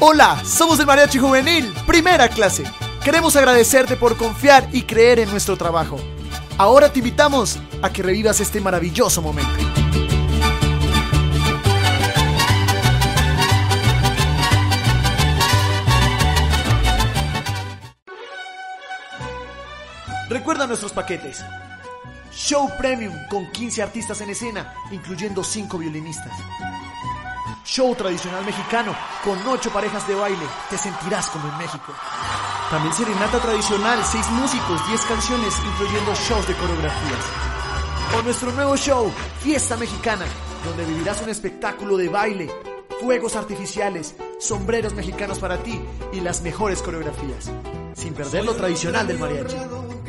Hola, somos el Mariachi Juvenil, primera clase. Queremos agradecerte por confiar y creer en nuestro trabajo. Ahora te invitamos a que revivas este maravilloso momento. Recuerda nuestros paquetes. Show Premium con 15 artistas en escena, incluyendo 5 violinistas. Show tradicional mexicano con 8 parejas de baile, te sentirás como en México. También serenata tradicional, 6 músicos, 10 canciones, incluyendo shows de coreografías. O nuestro nuevo show, Fiesta Mexicana, donde vivirás un espectáculo de baile, fuegos artificiales, sombreros mexicanos para ti y las mejores coreografías, sin perder lo tradicional del mariachi.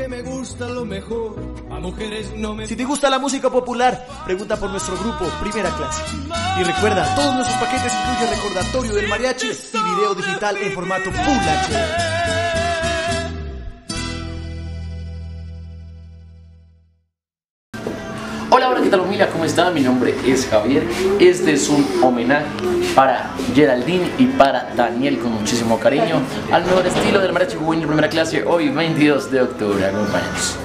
Si te gusta la música popular, pregunta por nuestro grupo Primera Clase. Y recuerda, todos nuestros paquetes incluyen recordatorio del mariachi y video digital en formato Full HD. Hola, ¿qué tal familia? ¿Cómo están? Mi nombre es Javier. Este es un homenaje para Geraldine y para Daniel con muchísimo cariño al mejor estilo del Mariachi Juvenil Primera Clase hoy 22 de octubre. Acompáñanos.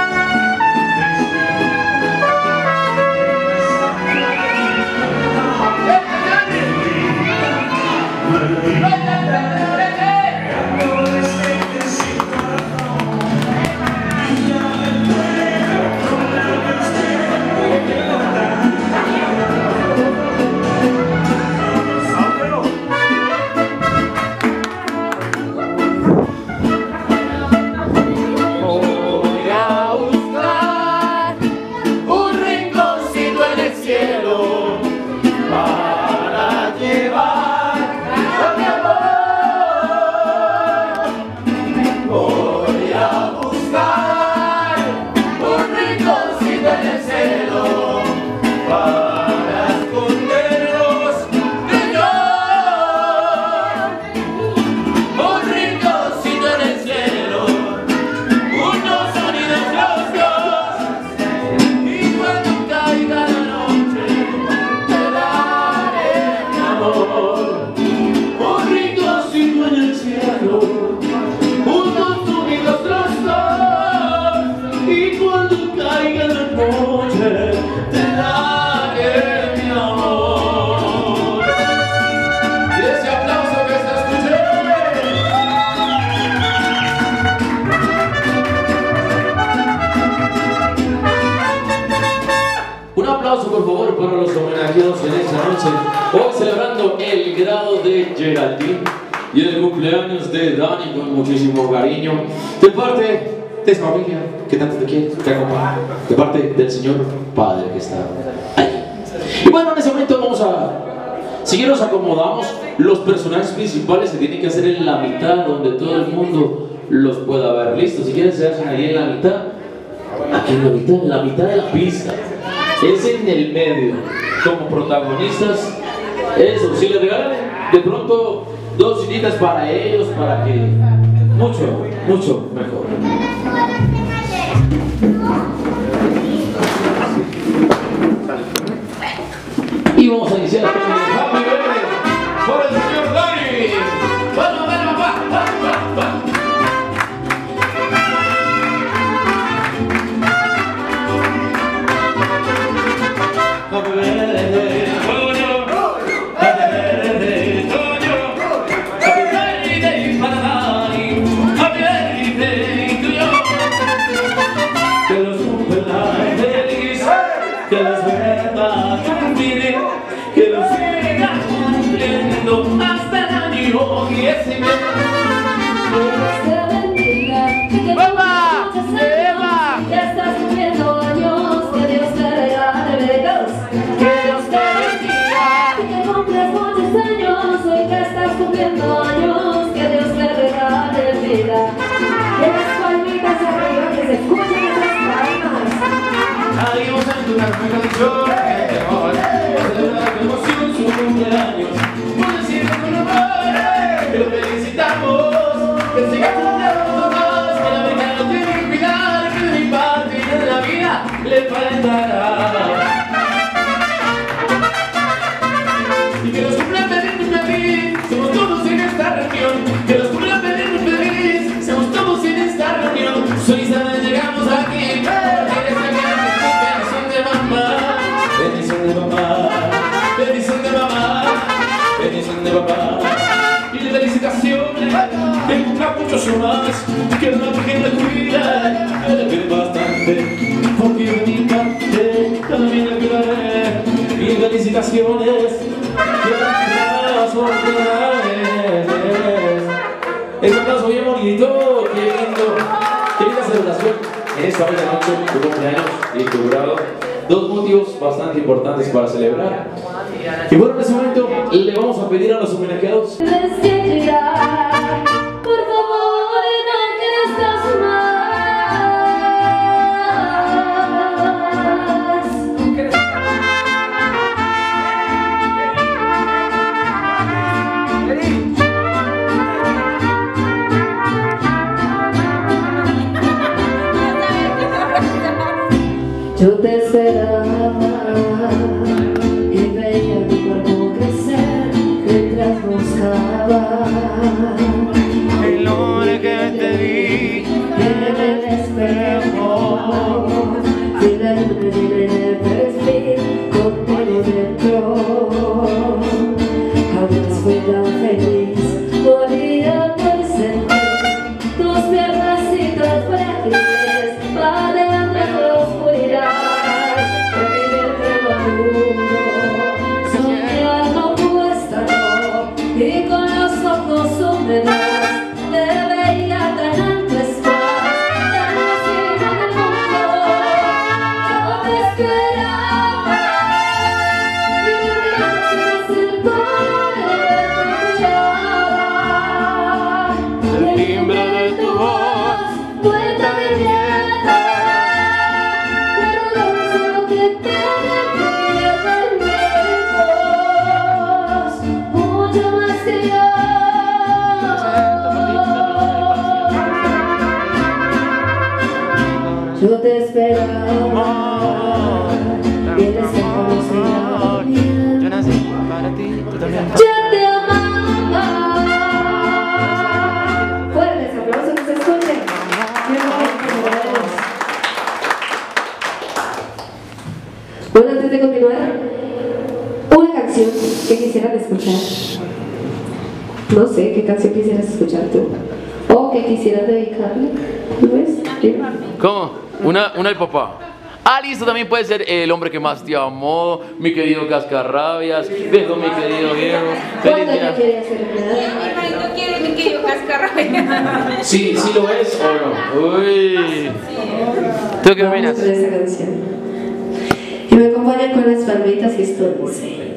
Por favor, para los homenajeados en esta noche, hoy celebrando el grado de Geraldine y el cumpleaños de Dani con muchísimo cariño, de parte de esa familia que tanto te quiere, te acompaña, de parte del Señor Padre que está ahí. Y bueno, en ese momento vamos a, si nos acomodamos, los personajes principales se tienen que hacer en la mitad, donde todo el mundo los pueda ver. Listo, si quieren se hacen ahí en la mitad, aquí en la mitad de la pista. Es en el medio, como protagonistas. Eso, si les regalan de pronto 2 sillitas para ellos, para que mucho mejor. Y vamos a iniciar con el Happy Birthday por el señor Dani. ¡Vamos, va! Happy birthday to you. yo te quiero bastante, porque de mi parte también le cuidaré. Mil felicitaciones, que las oportunidades. Es un aplauso bien bonito, qué lindo, qué linda celebración en esta bella noche, tu cumpleaños y tu grado. Dos motivos bastante importantes para celebrar. Y bueno, en este momento le vamos a pedir a los homenajeados. Yo te esperaba y veía tu cuerpo crecer mientras buscaba el hombre que te vi en el espejo, sin la luz en el perfil, contigo dentro. Jamás fui tan feliz, moría por sentir tus piernacitas frágiles, padeando en la oscuridad. Soñar no cuesta, no, y con los ojos húmedos te veía tan antes más, tan vacío del mundo. Yo te esperaba y mi noche se pone el timbre de tu voz, vuelta de viento, pero lo solo que te mucho más que yo. Yo te esperaba y el espejo no se daba bien. yo nací para ti, tú también. Yo te amaba. Fuertes aplausos que se escuchen. Bueno, antes de continuar, una canción que quisieran escuchar. No sé qué canción quisieras escuchar tú. O que quisieras dedicarle. ¿Lo ves? ¿Sí? ¿Cómo? Una del papá. Ah, listo, también puede ser el hombre que más te amó, mi querido Cascarrabias, viejo, mi querido viejo. Feliz ¿Cuándo día. te quería hacer Mi marido quiere mi querido cascarrabia. Sí, sí lo es o no. Uy. ¿Tú qué Vamos opinas? con esa canción. Y me acompañan con las palmitas y esto dice.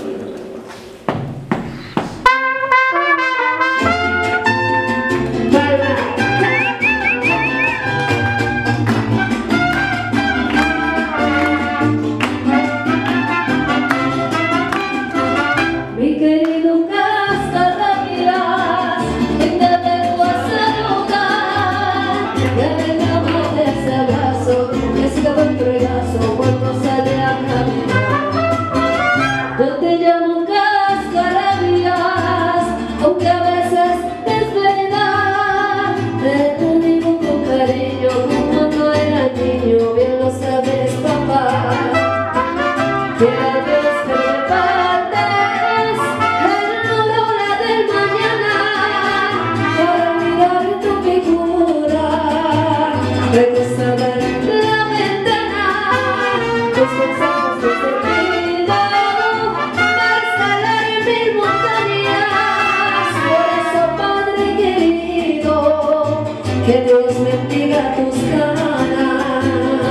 Mi querido Cascarrabias, ¿en qué te vas a lugar? Ya vengamos de ese abrazo, que siga con tu regazo cuando sale a caminar. Yo te llamo Cascarrabias, aunque a veces es verdad. Te digo con cariño, como cuando era niño, bien lo sabes, papá. Que a Dios te repartes en la aurora del mañana para mirar tu figura recostada en la ventana. Tus consejos te pido para escalar mil montañas. Por eso, Padre querido, que Dios bendiga tus ganas.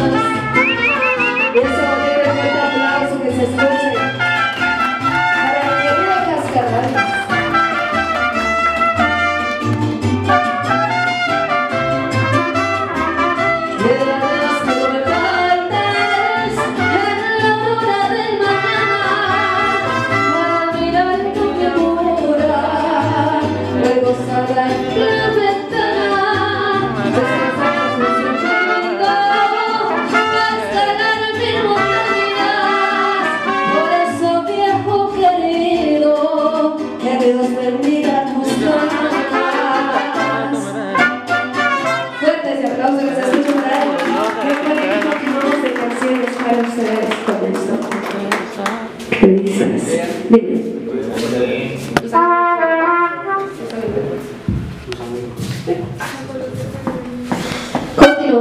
Y eso debe fuerte aplauso que se escuche para mi querido Cascarrabias. Que Dios que no me faltes en la aurora del mañana para mirar tu figura recostada en la ventana. Descansamos nuestro mundo para escalar mil montañas. Por eso, viejo querido, que Dios bendiga tus ganas. Fuertes y aplausos que se escuchen para él. Recuerden que continuamos de canciones para ustedes con esto. ¿Qué dices? Dime. Continuamos.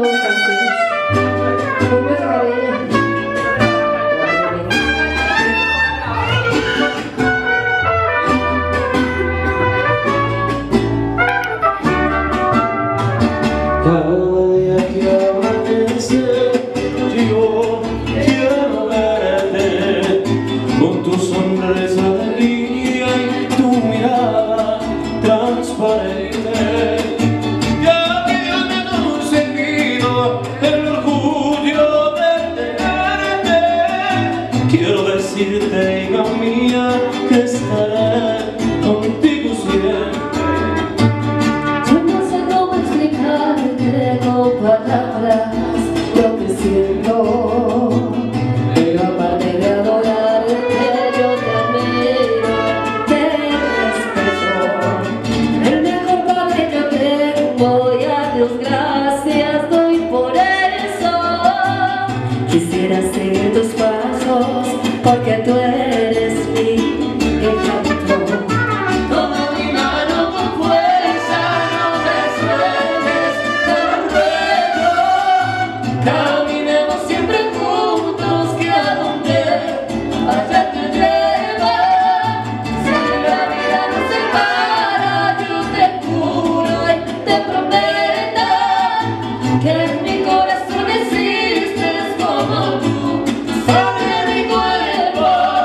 el orgullo de tenerte. Quiero decirte, hija mía, que estaré contigo siempre. Yo no sé cómo explicarte con palabras lo que siento, pero aparte de adorarte yo te admiro, te respeto. El mejor padre que tengo y a Dios gracias doy por eso. Quisiera seguir tus pasos porque tú eres mi ejemplo. Toma mi mano con fuerza, no me sueltes, te lo ruego. Caminemos siempre juntos, que a donde allá te lleva. Si la vida nos separa, yo te juro y te prometo que en mi corazón existes como tú, sobre mi cuerpo.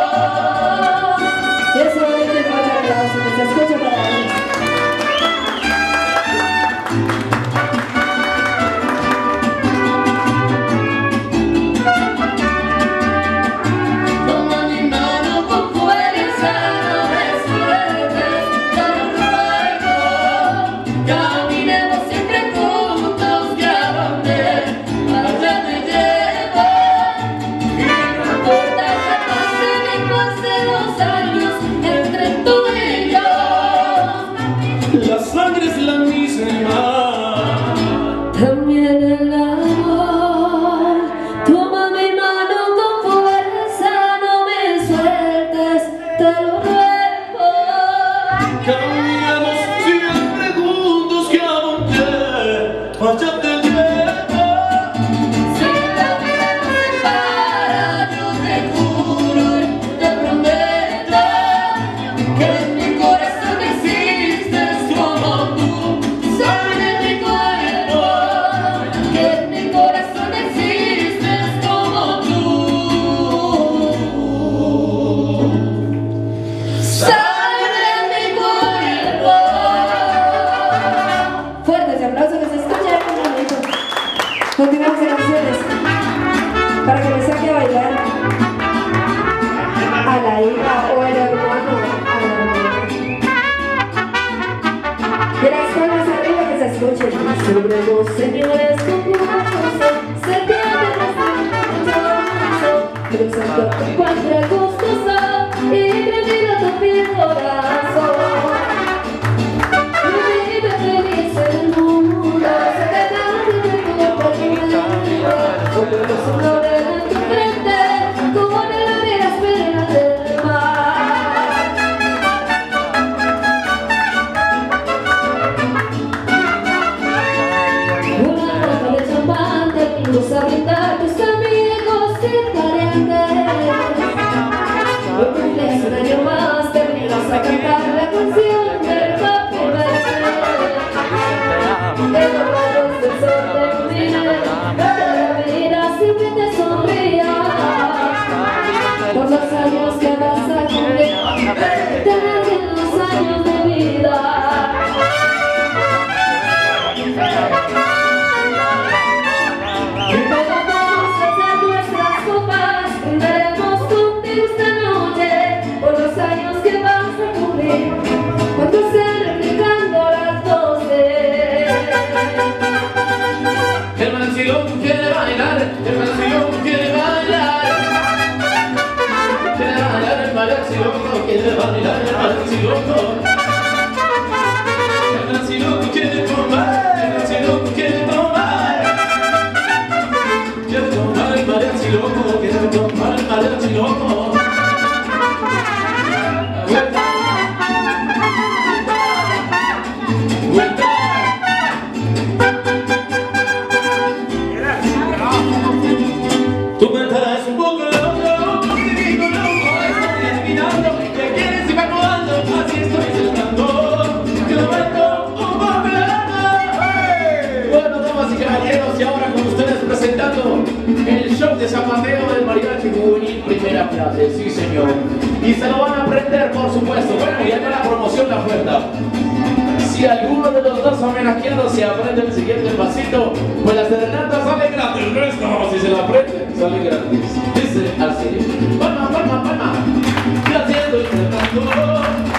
Y eso es de fuerte aplauso, que se escucha para mí. Toma mi mano con fuerza, no me sueltes, te lo ruego. Caminemos siempre juntos, que a donde allá te llevo. Y no importa que pasen los años entre tú y yo. La sangre es la misma. También el amor. Toma mi mano con fuerza, no me sueltes, te lo ruego. Caminamos siempre juntos, que a donde allá te llevo. Si la vida nos separa, yo te juro y te prometo que en mi corazón existes como tú, sobre mi cuerpo. Que en mi corazón existes como tú, sobre mi cuerpo. Fuertes aplausos, que se escuchen un momento. Continuamos en canciones para que me saque a bailar a la hija o el hermano a la hermana. Y las palmas arriba, que se escuchen. Sobre los señores con gozo se tiene cruzando cualquier gustosa y prendido tu piel corazón. Vive feliz el mundo, se te cante de tu cuerpo, como los olores en tu frente, como en las penas del mar. Una copa de champán te invito a brindar, tus amigos y parientes. Hoy cumples un año más, te invito a cantar la canción del Happy Birthday. De los rayos del sol te iluminen, que la vida siempre te sonría. Por los años que vas a cumplir, te den los años de vida. Vamos a hacer nuestras copas, brindaremos contigo esta noche por los años que vas a cumplir, cuando estén replicando las 12. El vacilón quiere bailar, el vacilón quiere bailar. Quiere bailar el mariachi loco, quiere bailar el mariachi loco. El mariachi loco quiere tomar, el mariachi loco quiere tomar. Quiere tomar el mariachi loco, quiere tomar el mariachi loco. Vuelta, vuelta. Tu mente es un poco loco, un poquito loco, estoy adivinando que quieres y va rodando, así estoy celebrando, que lo meto un poco loco. Bueno, damas y caballeros, y ahora con ustedes presentando el show de San Mateo del Mariachi Juvenil primera clase, sí señor. Y se lo van a aprender, por supuesto. Bueno, y acá la promoción, la oferta. Si alguno de los dos homenajeados se aprende el siguiente pasito, pues la serenata sale gratis. gratis. Dice así. Palma, palma, palma. Y haciendo el recuento.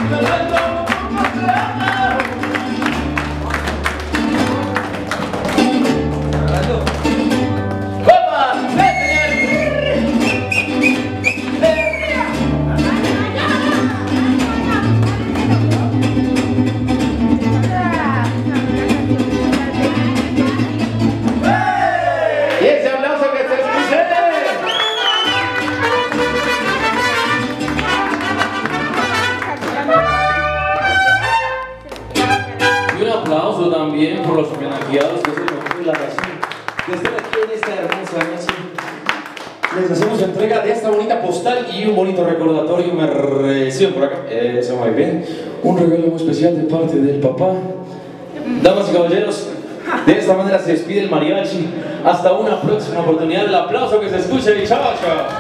También por los homenajeados, que es el motivo y la razón de estar aquí en esta hermosa noche. Les hacemos entrega de esta bonita postal y un bonito recordatorio. Me reciben por acá, eso muy bien. Un regalo muy especial de parte del papá. Damas y caballeros, de esta manera se despide el mariachi. Hasta una próxima oportunidad. El aplauso que se escuche y chao, chao.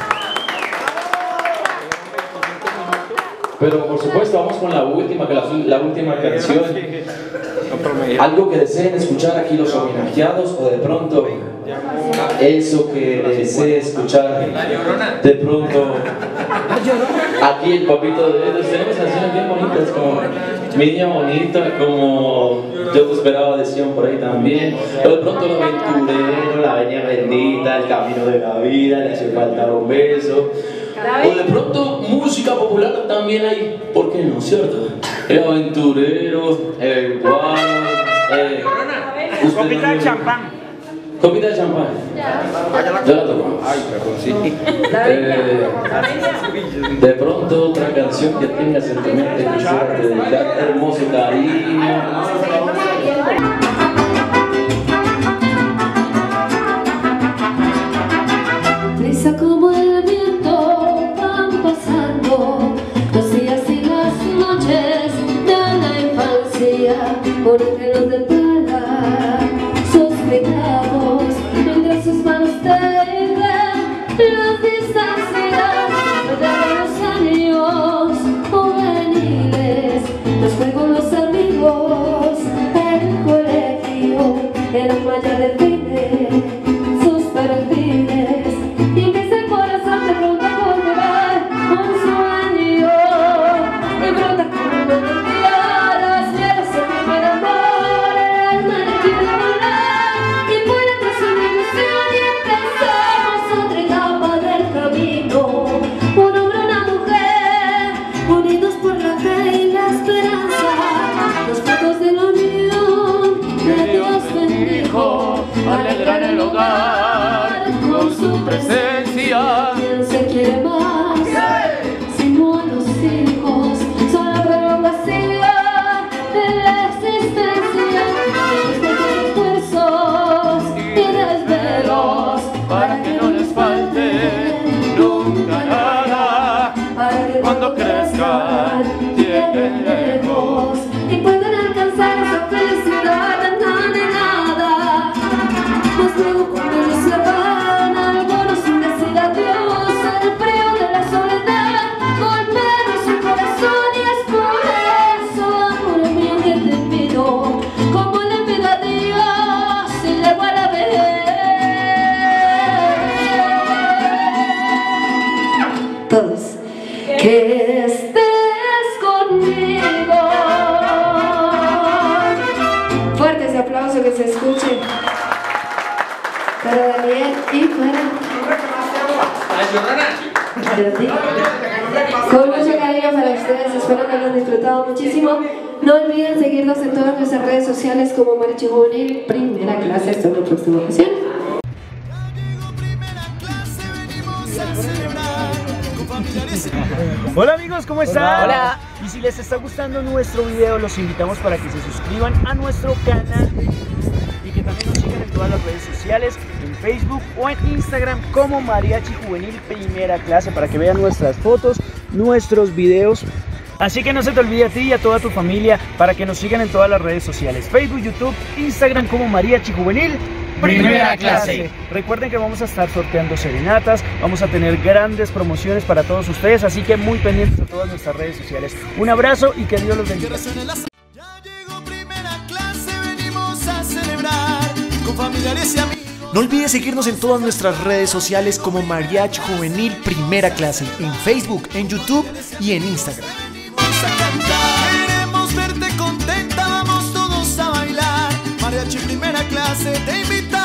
Pero por supuesto vamos con la última canción. Algo que deseen escuchar aquí los homenajeados o de pronto eso que desee escuchar de pronto aquí el papito de ellos. Tenemos canciones bien bonitas como Mi Niña Bonita, como Yo Te Esperaba, decían por ahí también, o de pronto El Aventurero, La Veña Bendita, El Camino de la Vida, Le Hace Falta un Beso. O de pronto música popular también hay, ¿por qué no? ¿Cierto? El Aventurero, el Guaro, Copita de champán. Copita de champán. Ya la tocamos. Ay, perdón, sí. De pronto otra canción que tengas en tu mente que quisiera dedicar, hermoso cariño. Prisa como el viento van pasando los días y las noches de la infancia por enteros de pala suspiramos mientras sus manos tejen las distancias de los años juveniles, los juegos, los amigos, el colegio, el malla de fines, sus perfiles. Y empieza el corazón de pronto a volver un sueño. Y brota como energía las fieras en mi primer amor. El alma le quiere volar y vuela tras una ilusión y empezamos otra etapa del camino. Un hombre y una mujer unidos por la fe y la esperanza. Los frutos de la unión que Dios bendijo alegran el hogar con su presencia. ¿Quién se quiere más? Sino a los hijos, son la prolongación de la existencia. Después de esfuerzos y desvelos, para que no les falte nunca nada, para que cuando crezcan lleguen lejos y puedan alcanzar esa felicidad tan anhelada. Pues luego cuando ellos se van, algunos sin decir adiós, el frío de la soledad golpea su corazón y es por eso, amor mío, que te pido, como le pido a Dios y le voy a ver. Todos, que estés conmigo. Fuerte ese aplauso, que se escuche. Para Daniel y para ti. Con mucho cariño para ustedes, espero que lo hayan disfrutado muchísimo. No olviden seguirnos en todas nuestras redes sociales como Mariachi Juvenil Primera Clase. Hasta una próxima ocasión. Hola amigos, ¿cómo están? Hola. Y si les está gustando nuestro video, los invitamos para que se suscriban a nuestro canal y que también nos sigan en todas las redes sociales, en Facebook o en Instagram como Mariachi Juvenil Primera Clase, para que vean nuestras fotos, nuestros videos. Así que no se te olvide a ti y a toda tu familia para que nos sigan en todas las redes sociales, Facebook, YouTube, Instagram como Mariachi Juvenil Primera Clase. Recuerden que vamos a estar sorteando serenatas, vamos a tener grandes promociones para todos ustedes, así que muy pendientes de todas nuestras redes sociales. Un abrazo y que Dios los bendiga. Ya llegó Primera Clase, venimos a celebrar con familiares y amigos. No olvides seguirnos en todas nuestras redes sociales como Mariachi Juvenil Primera Clase, en Facebook, en YouTube y en Instagram. Vamos a cantar, queremos verte contenta, vamos todos a bailar. Mariachi Primera Clase te invita.